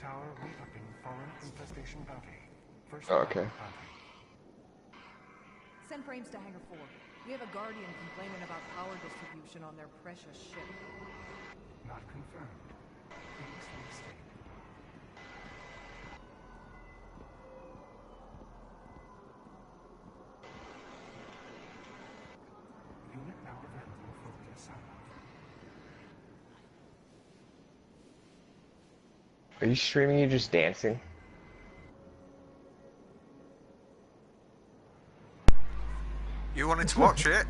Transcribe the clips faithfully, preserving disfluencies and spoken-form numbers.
tower re-upping foreign infestation bounty. First Oh, okay. bounty. Send frames to Hangar four. We have a Guardian complaining about power distribution on their precious ship. Not confirmed. Please restate. Unit now available for reassignment. Are you streaming? You just dancing? You wanted to watch it?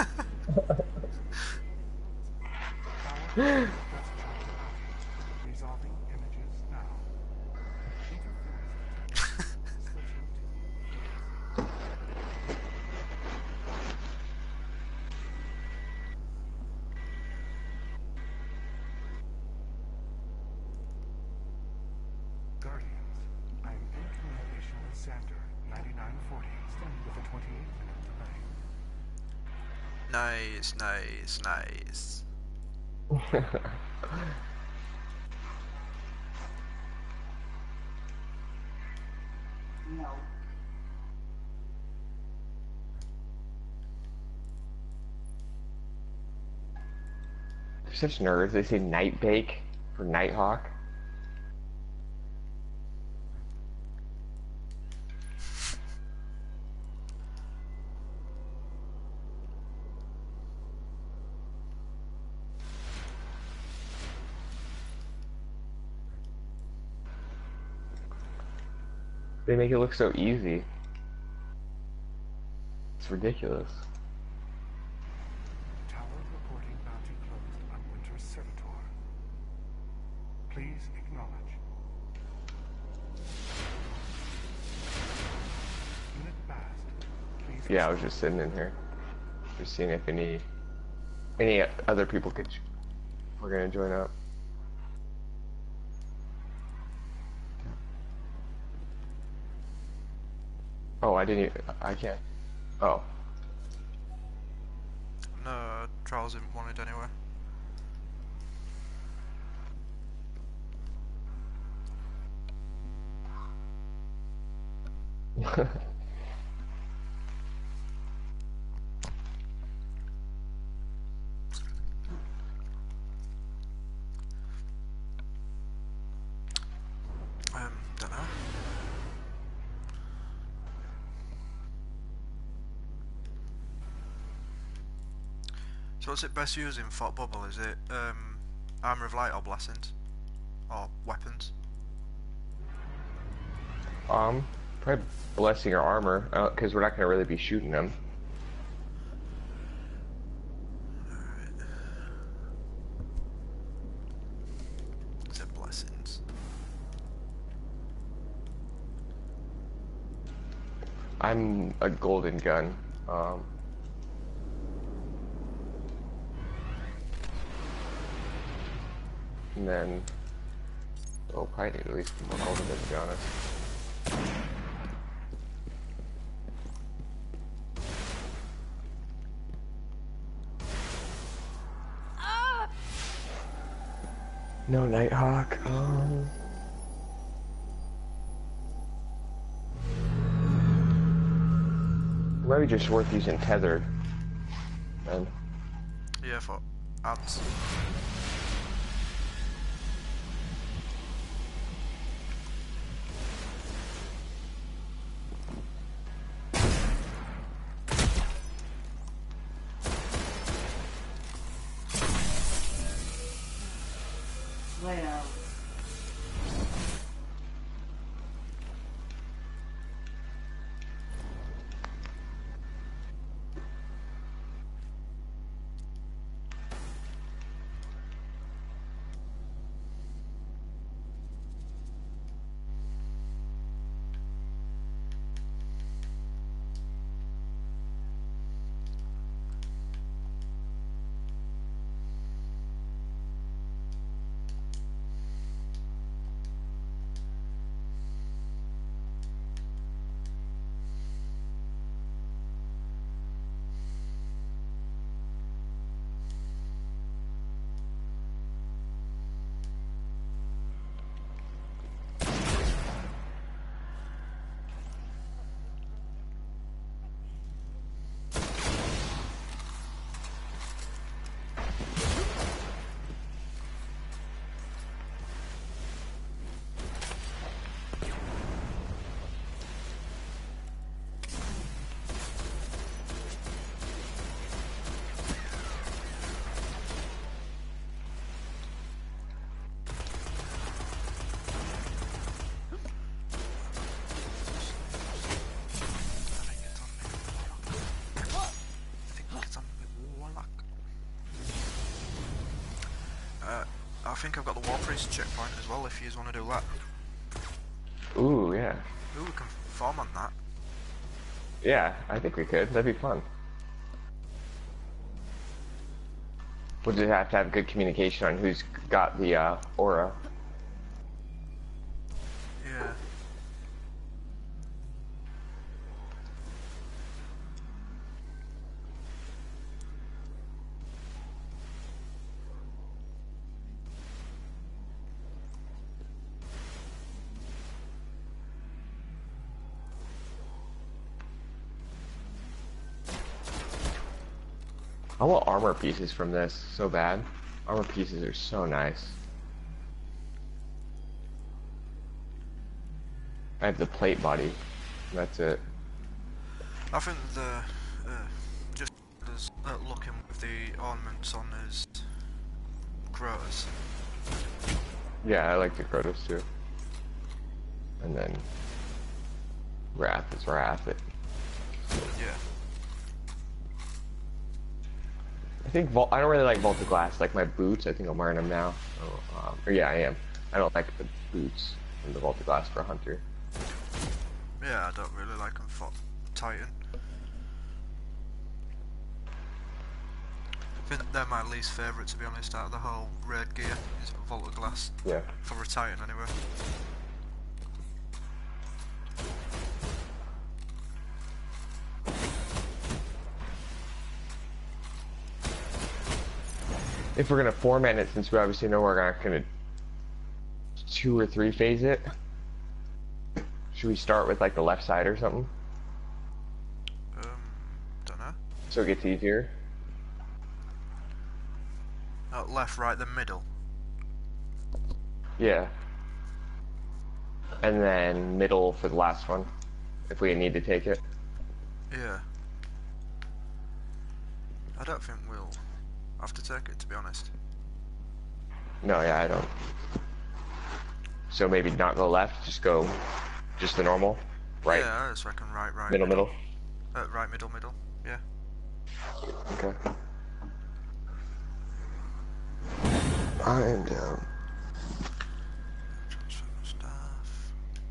Resolving images now. Guardians, I am in communication with Xander, ninety-nine forty, with a twenty-eight minute delay. Nice, nice, nice. No. They're such nerds. They say night bake for Nighthawk. They make it look so easy. It's ridiculous. Tower reporting bounty closed on Winter's Servitor. Please acknowledge. Unit fast. Please. Yeah, I was just sitting in here, just seeing if any any other people could were gonna join up. Oh, I didn't. Even, I can't. Oh. No, Trials isn't wanted anyway. um, don't know. So what's it best using Thought Bubble? Is it um, Armour of Light or Blessings? Or Weapons? Um, probably blessing or armor, because we're not gonna really be shooting them. Alright. Is it Blessings? I'm a golden gun. Um. And then, oh, probably need at least one golden gun, to be honest. No Nighthawk. Um. Maybe just worth using tethered. Then. Yeah, for ads. Layout. Uh, I think I've got the War Priest checkpoint as well, if you want to do that. Ooh, yeah. Ooh, we can form on that. Yeah, I think we could. That'd be fun. We'll just have to have good communication on who's got the uh, aura. Yeah. I want armor pieces from this so bad. Armor pieces are so nice. I have the plate body. That's it. I think the uh, just as uh, looking with the ornaments on his Crotas. Yeah, I like the Crotos too. And then Wrath is Wrath. It, Yeah. I think Vol I don't really like Vault of Glass. Like my boots, I think I'm wearing them now. Oh, um, or yeah, I am. I don't like the boots from the Vault of Glass for Hunter. Yeah, I don't really like him for Titan. I think they're my least favourite, to be honest, out of the whole raid gear, is Vault of Glass. Yeah. For a Titan, anyway. If we're gonna format it, since we obviously know we're not gonna two or three phase it, should we start with like the left side or something? Um, don't know. So it gets easier? Not left, right, then middle. Yeah. And then middle for the last one, if we need to take it. Yeah. I don't think we'll have to take it, to be honest. No, yeah, I don't. So maybe not go left, just go just the normal, right? Yeah, I just reckon right, right. Middle, middle. Uh, right, middle, middle. Yeah. Okay. I am down. Transfer stuff.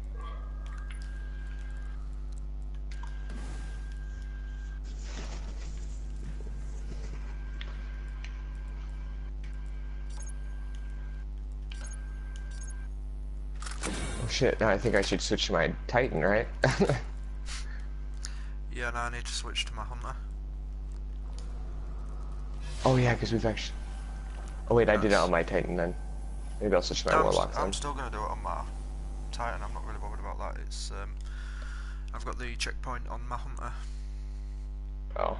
Oh shit, now I think I should switch to my Titan, right? Yeah, now I need to switch to my Hunter. Oh yeah, because we've actually... Oh wait, I did it Yes. on my Titan then. Maybe I'll switch to my I'm, Warlock I'm then. still going to do it on my Titan, I'm not really bothered about that. It's um, I've got the checkpoint on my Hunter. Oh.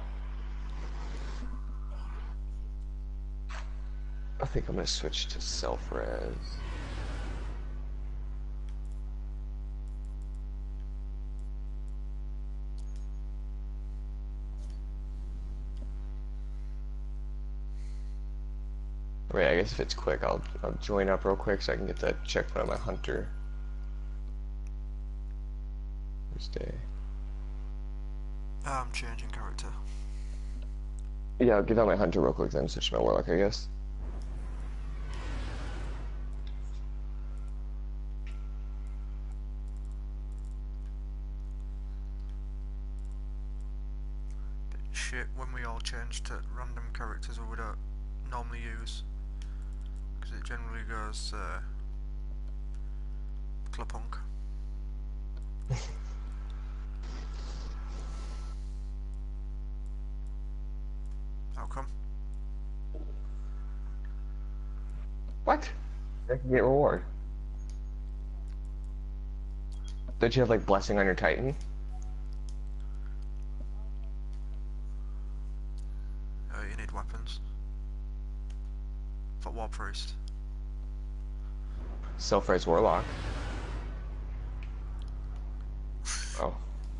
I think I'm gonna switch to self-res. Wait, I guess if it's quick, I'll, I'll join up real quick so I can get that checkpoint on my Hunter. First day. I'm changing character. Yeah, I'll get on my Hunter real quick, then switch to my Warlock, I guess. Bit shit when we all change to random characters that we don't normally use. Because it generally goes uh, Clopunk. How come? What? I can get reward. Don't you have like blessing on your Titan? Uh, you need weapons. For War Priest. Self-res Warlock. Oh.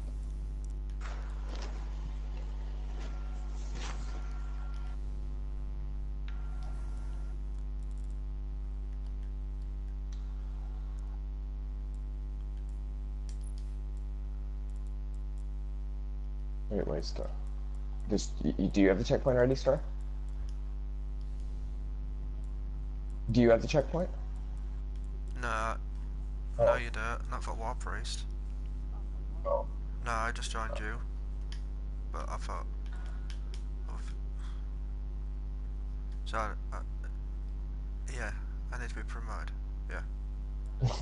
Wait, wait, Star. Just, y y- do you have the checkpoint already, Star? Do you have the checkpoint? No, Oh. no you don't. Not for War Priest. Oh. No, I just joined you. But I thought... Of... So, I, I, yeah, I need to be promoted. Yeah. It's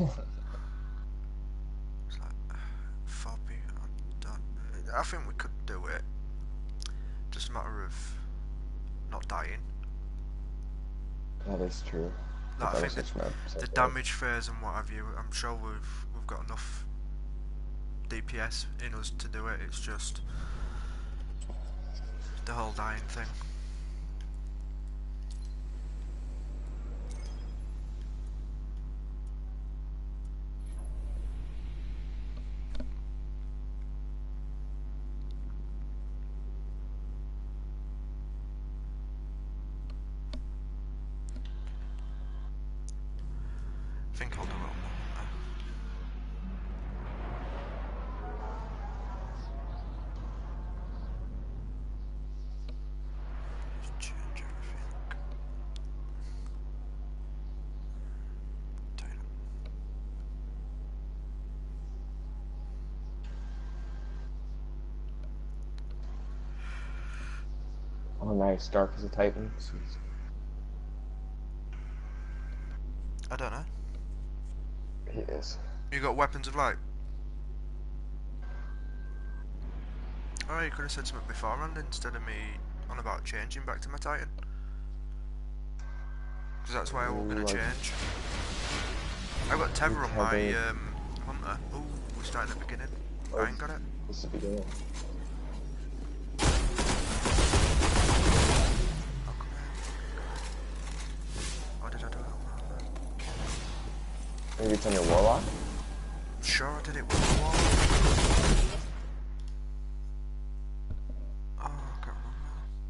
like, four people, I don't... I think we could do it. Just a matter of not dying. That is true. Like, I That think was the, such a- the such a- damage phase and what have you, I'm sure we've we've got enough D P S in us to do it. It's just the whole dying thing. I think I'll do it on that. Just change everything. Title. Oh, nice. Dark as a Titan. I don't know. He is. You got weapons of light? Oh, you could have said something beforehand instead of me on about changing back to my Titan. Because that's why I was going to Ooh, I- change. I've got Tether on my Tether. um, Hunter. Ooh, we're starting at the beginning. Oh. I ain't got it. This is the beginning. Oh, come here. Why did I do that? Maybe it's on your Warlock? Sure, I did it with the wall. Oh, I can't remember.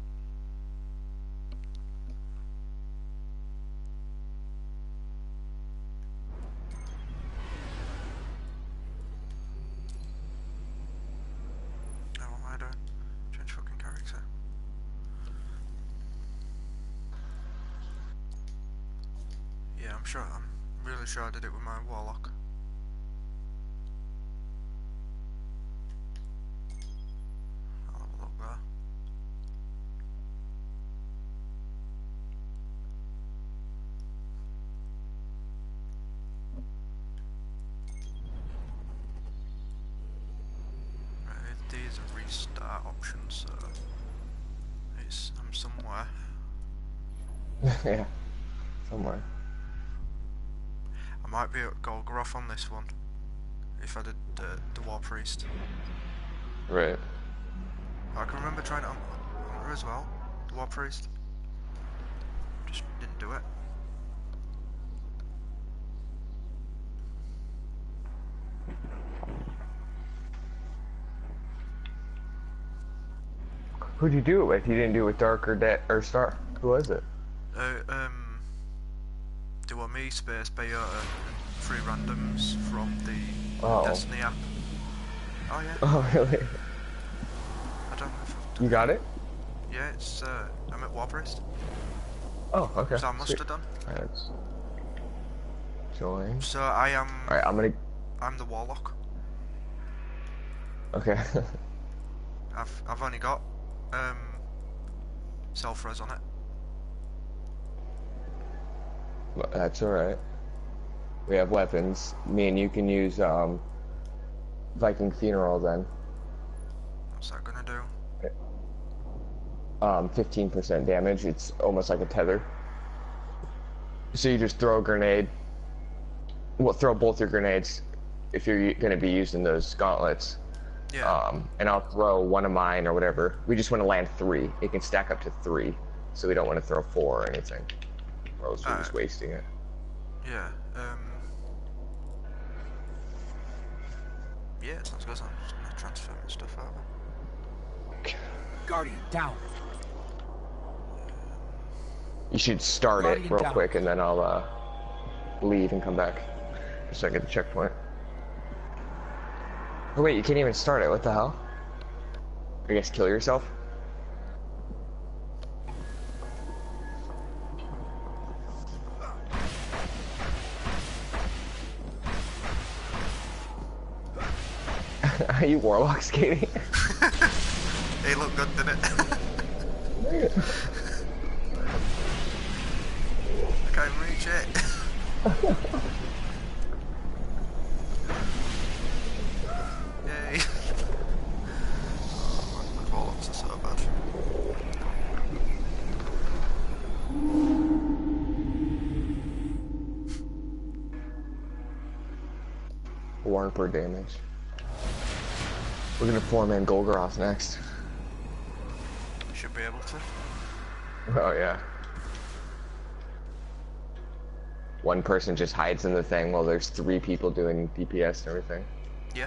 Oh, what am I doing? Change fucking character. Yeah, I'm sure. I'm really sure I did it with my Warlock. I'll have a look there. Right, these are restart options, so it's I'm somewhere. Yeah. Somewhere. I might be at Golgoroth on this one if I did uh, the War Priest. Right. I can remember trying it on Hunter as well, the War Priest. Just didn't do it. Who'd you do it with? You didn't do it with Dark or De or Star. Who was it? Uh, um, do a me space Bayota and three randoms from the Oh. Destiny app. Oh yeah, Oh, really? I don't know if I've done You got it? Yeah, it's uh, I'm at War Priest, Oh, okay. so I must Sweet. have done. Alright, let's join. So I am, Alright, I'm gonna... I'm the Warlock. Okay. I've I've only got um self-res on it. That's alright. We have weapons. Me and you can use, um... Viking Funeral then. What's that gonna do? Um, fifteen percent damage. It's almost like a tether. So you just throw a grenade. Well, throw both your grenades if you're going to be using those gauntlets. Yeah. Um, and I'll throw one of mine or whatever. We just want to land three. It can stack up to three. So we don't want to throw four or anything. Or else we're just Alright. wasting it. Yeah. Um. Yeah, it sounds good. I'm just gonna transfer my stuff over. Guardian, down. You should start it Guardian real down. quick and then I'll uh, leave and come back. Just so I get the checkpoint. Oh wait, you can't even start it. What the hell? I guess kill yourself? Are you warlock skating? It looked good, didn't it? I can't even reach it. Yay. Oh man, my warlocks are so bad. One per damage. We're gonna four-man Golgoroth next. Should be able to. Oh yeah. One person just hides in the thing while there's three people doing D P S and everything. Yeah.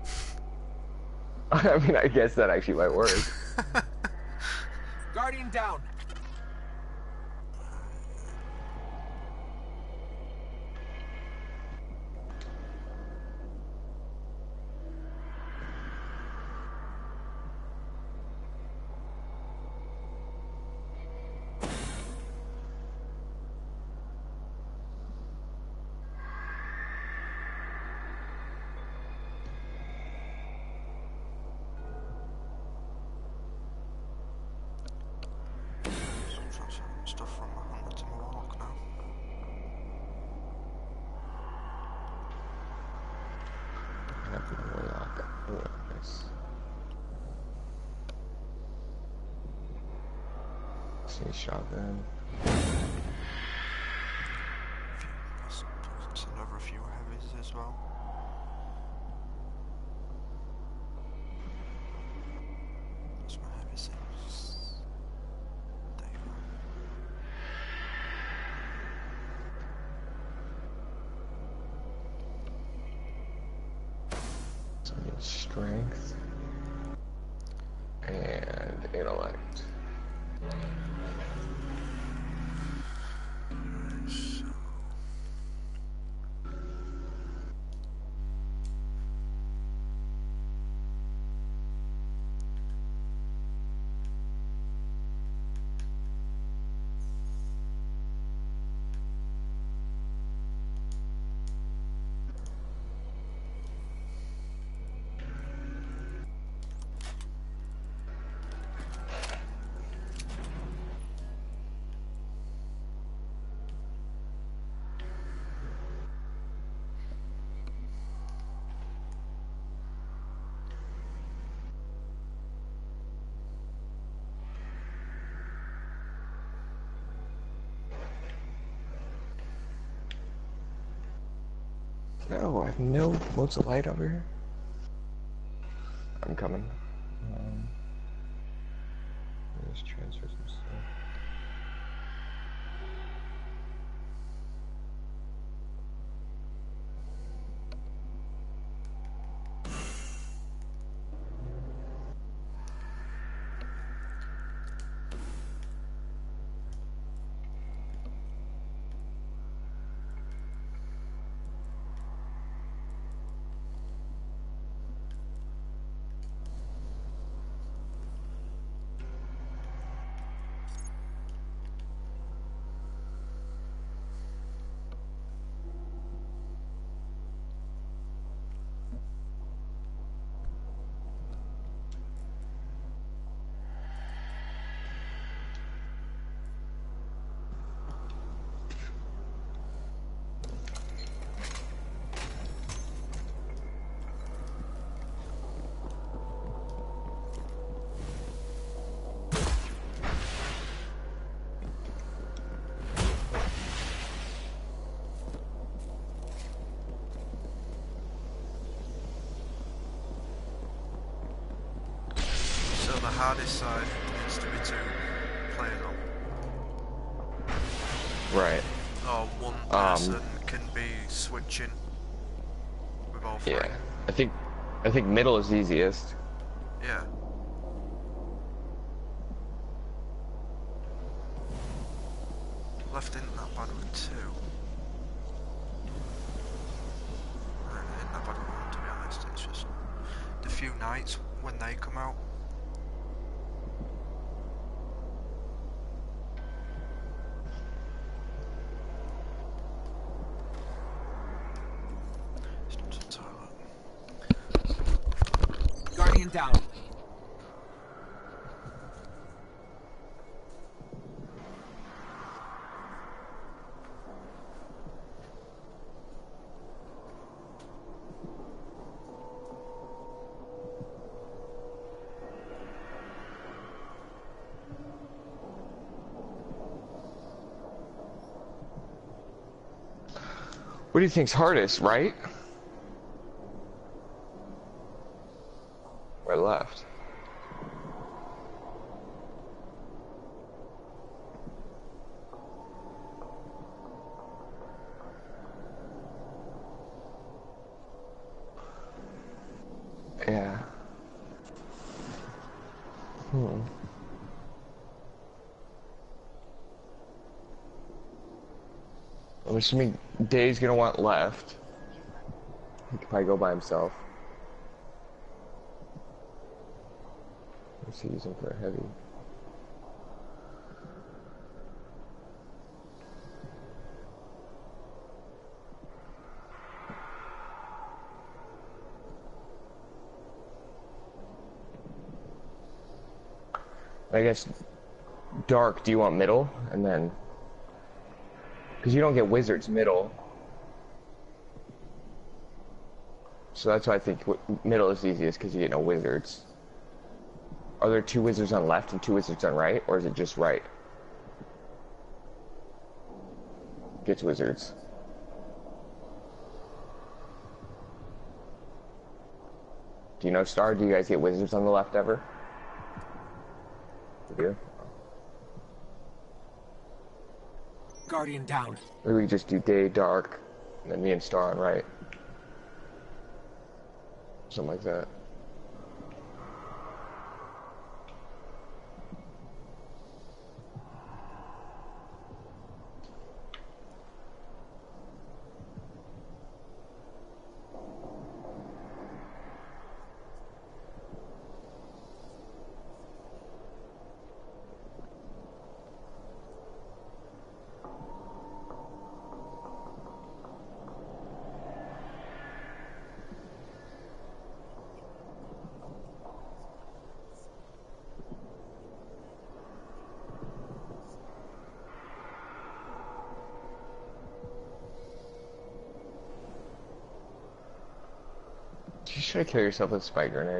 I mean, I guess that actually might work. Guardian down. Stuff from my hunter to my warlock now. I have my warlock. Oh, nice. See shotgun. Send over a few heavies as well. That's my heavy things. There you go. So I need strength and intellect. So No, I have no modes of light over here. I'm coming. Um, let's transfer some stuff. the hardest side needs to be two players on. Right. Or one Um, person can be switching with all three. Yeah. I think I think middle is easiest. Yeah. Left isn't that bad with two. Right, it ain't that bad with one, to be honest. It's just the few nights when they come out. It's not to the toilet. Guardian down. What do you think's hardest, right? Or left? Yeah. Hmm. I'm assuming Dave's gonna want left. He could probably go by himself. Let's see, using for a heavy. I guess dark, do you want middle? And then, because you don't get wizards middle. So that's why I think w middle is easiest, because you get no wizards. Are there two wizards on left and two wizards on right, or is it just right? Gets wizards. Do you know, Star? Do you guys get wizards on the left ever? You do? Guardian down. Or we just do day, dark, and then me and Star on right. Something like that. You should kill yourself with a spike grenade.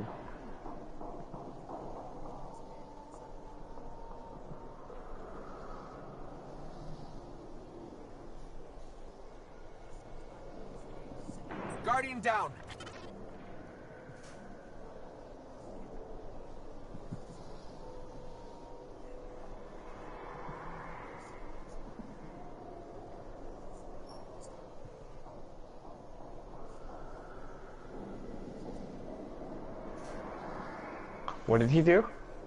Guardian down. What did he do?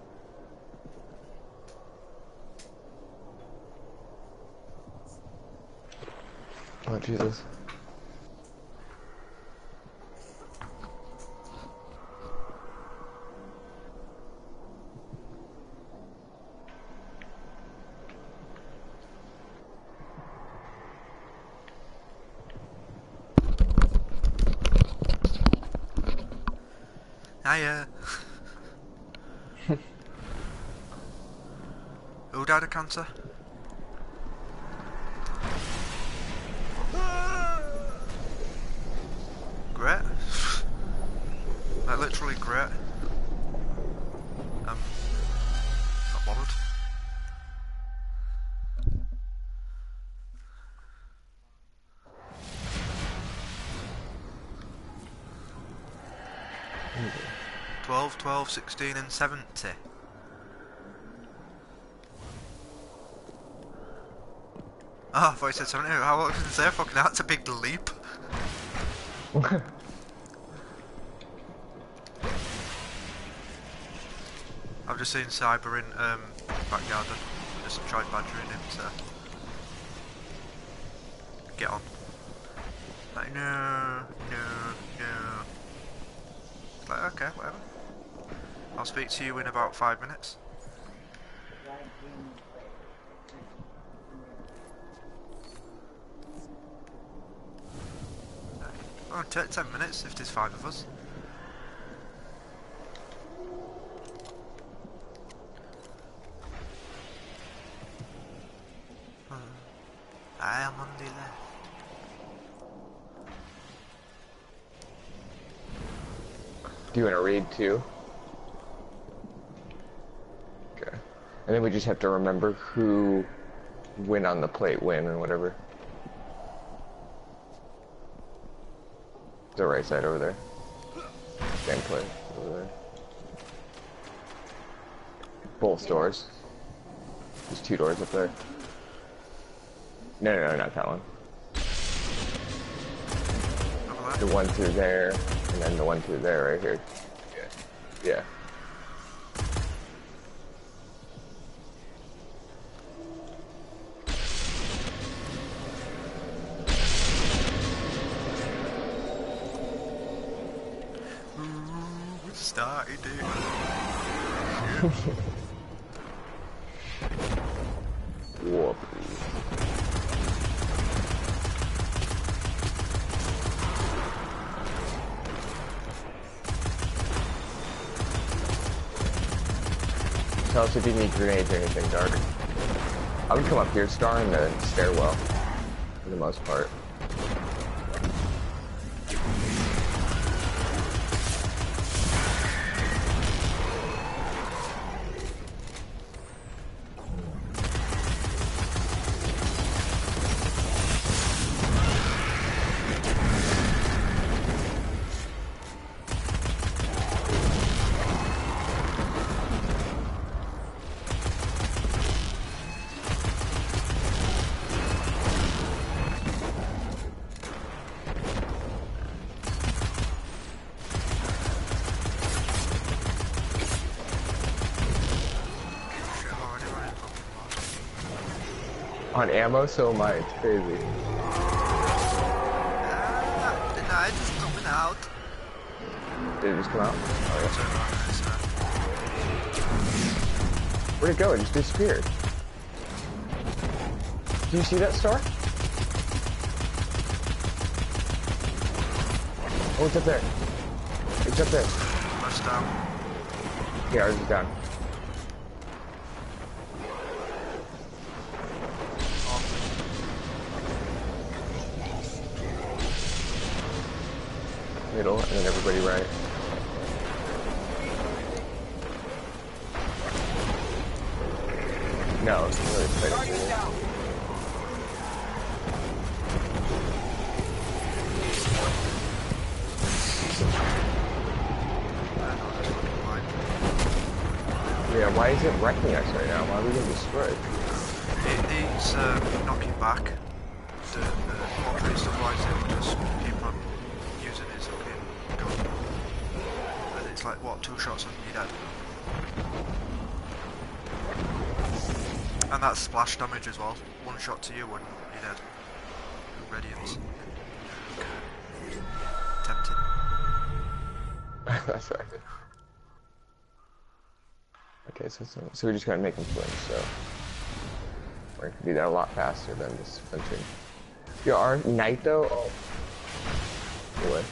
Oh, Jesus. Hiya. Who died of cancer? Great. Like literally great. Um, not bothered. twelve, twelve, sixteen and seventy. Oh, I thought you said seventy. How what did I say? Fucking that's a big leap. I've just seen Cyber in um, back garden. I just tried badgering him to get on. Like, no, no, no. Like, okay, whatever. I'll speak to you in about five minutes. Oh, take ten minutes if there's five of us. Do you want to read too? Okay. And then we just have to remember who win on the plate win or whatever. The right side over there. Same plate over there. Both doors. There's two doors up there. No, no, no, not that one. The one through there, and then the one through there right here. Yeah. Yeah. Ooh, it started, dude. Whoop. Tell us if you need grenades or anything, Dark. I would come up here, Star, in the stairwell, for the most part. On ammo, so am I. It's crazy. Ah, the night is coming out. Did it just come out? Oh, yeah. So, uh, Where'd it go? It just disappeared. Do you see that, Star? Oh, it's up there. It's up there. Let's down. Yeah, ours is down. Middle, and then everybody right. No, it's really exciting. Yeah, why is it wrecking us right now? Why are we getting destroyed? It needs um, knocking back the, the portraits, otherwise it will just keep on using his fucking gun. And it's like, what, two shots and you're dead. And that's splash damage as well. One shot to you and you're dead. Radiance. Tempting. That's right. Okay, so, so so we just gotta make them flinch, so we're gonna do that a lot faster than just flinching. Yo, our knight though, oh. Anyway.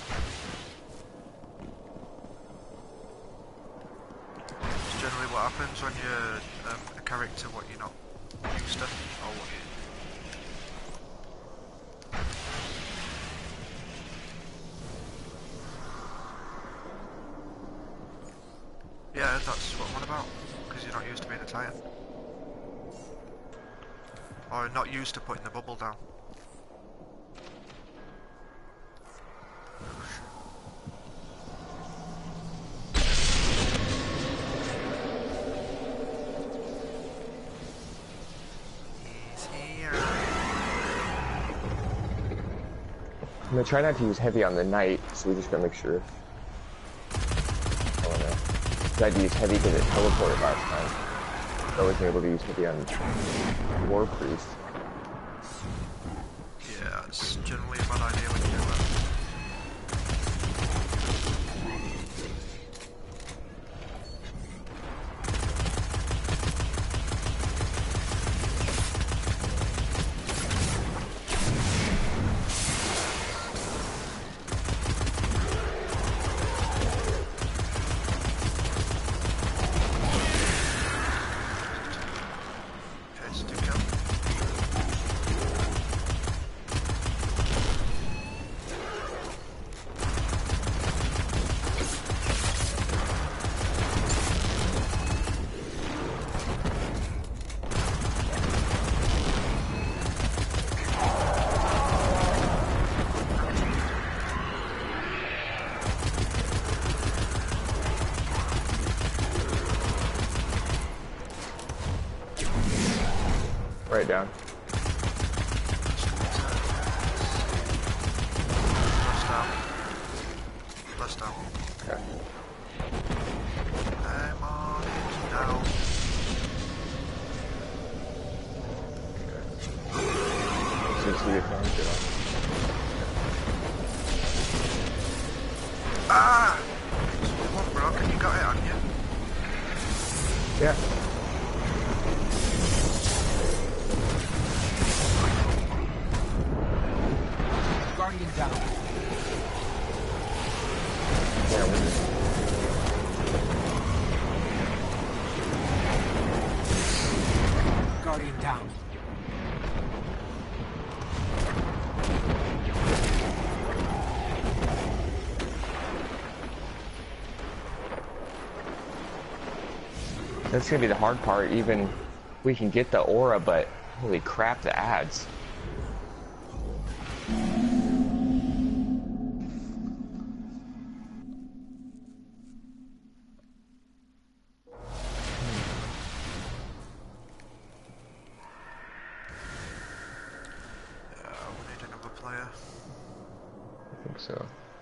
It's generally what happens when you're um, a character what you're not used to, or what you... Yeah, that's what I'm on about, because you're not used to being a Titan. Or not used to putting the bubble down. He's here. I'm gonna try not to use heavy on the knight, so we just gotta make sure. Oh no. I had to use heavy because it teleported last time. I wasn't able to use heavy on War Priest. Yeah, it's generally a bad idea when you do that. down. Less down. Less down. Okay. I'm on it now. Seems to be a target on. Ah! Come on, bro, can you got it, haven't you? Yeah. Guardian down. Yeah, we're just... Guardian down. That's gonna be the hard part. Even we can get the aura, but holy crap, the ads. Yeah, we need another player. I think so.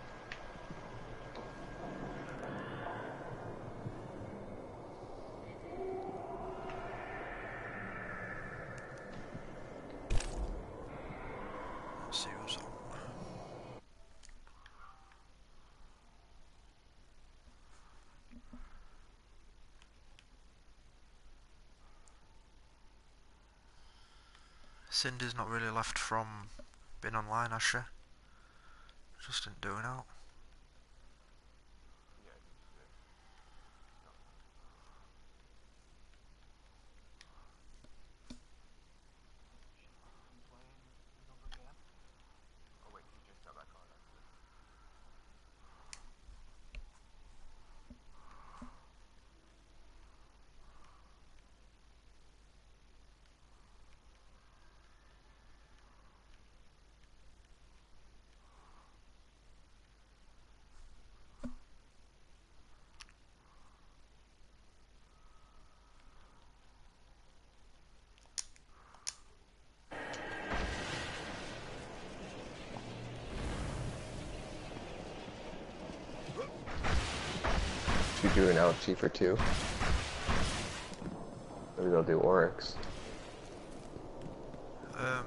Let's see what's on. Cindy's not really left from being online, has she? Just didn't do it out. Should we do an L F G for two? Maybe they'll do Oryx. Um,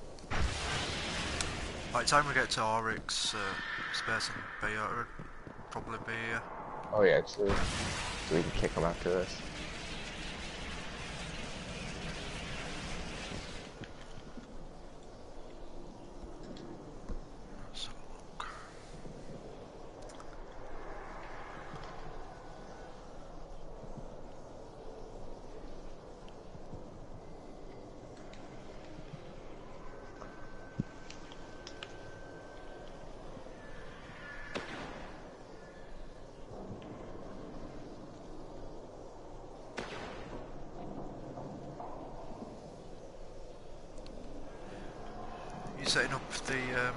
by the time we get to Oryx, uh, Space and Beta would probably be uh, Oh yeah, true. So we can kick them after this. let's have a look. You setting up the um,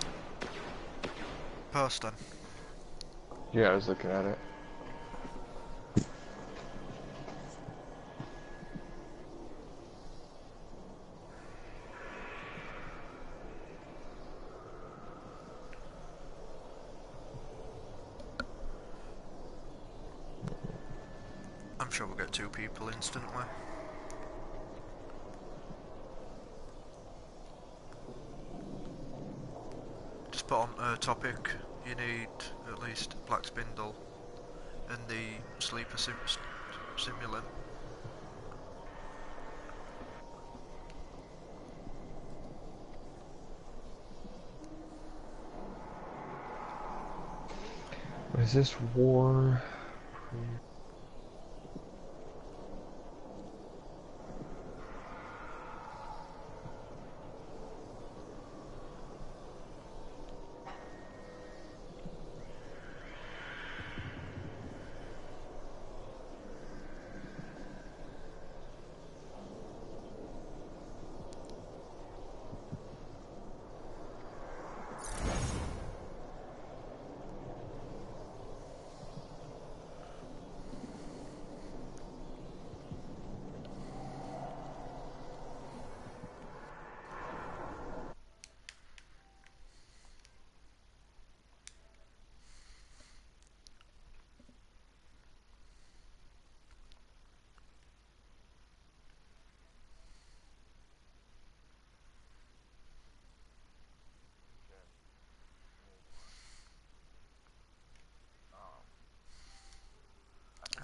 post then? Yeah, I was looking at it. I'm sure we'll get two people instantly. Just put on a topic, you need at least Black Spindle and the Sleeper sim Simulant. What is this war?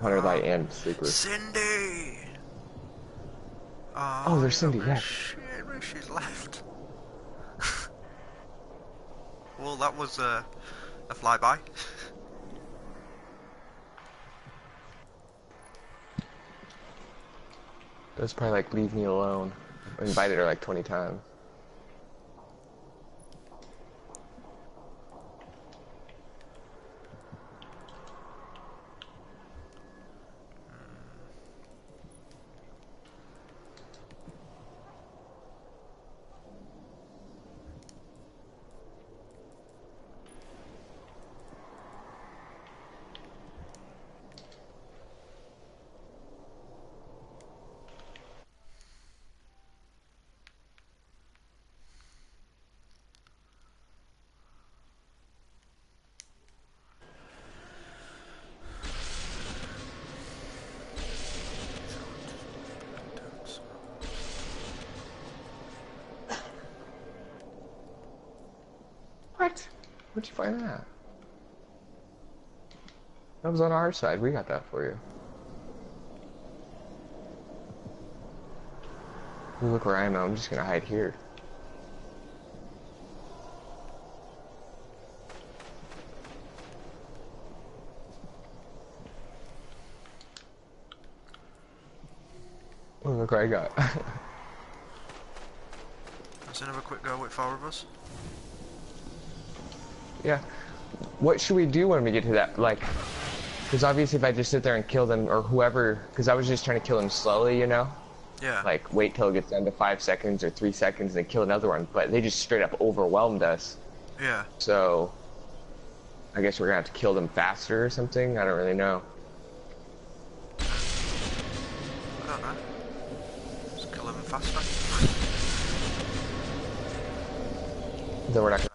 Hunter Light and Sleeper. Cindy! Oh, Oh, there's Cindy, yeah. yeah. Shit, where she's left. Well, that was uh, a flyby. That's probably like, leave me alone. I invited her like twenty times. What? Where'd you find that? That was on our side. We got that for you. Ooh, look where I am. I'm just gonna hide here. Oh, look what I got. Let's have a quick go with four of us. Yeah. What should we do when we get to that? Like, because obviously if I just sit there and kill them, or whoever, because I was just trying to kill them slowly, you know? Yeah. Like, wait till it gets down to five seconds or three seconds and then kill another one. But they just straight up overwhelmed us. Yeah. So, I guess we're gonna have to kill them faster or something? I don't really know. I don't know. Just kill them faster. Then we're not gonna